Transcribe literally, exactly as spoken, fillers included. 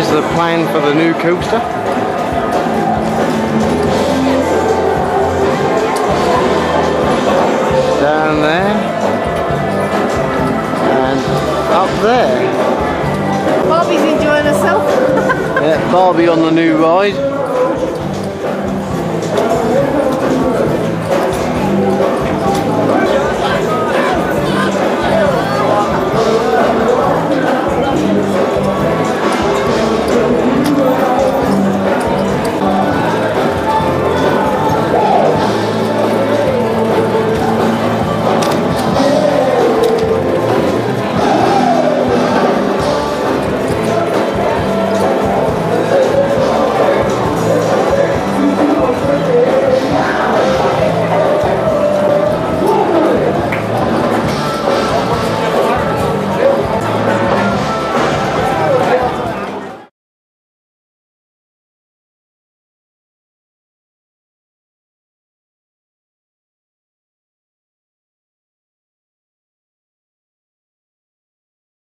is the plan for the new coaster. Down there. And up there. Barbie's enjoying herself. Yeah, Barbie on the new ride.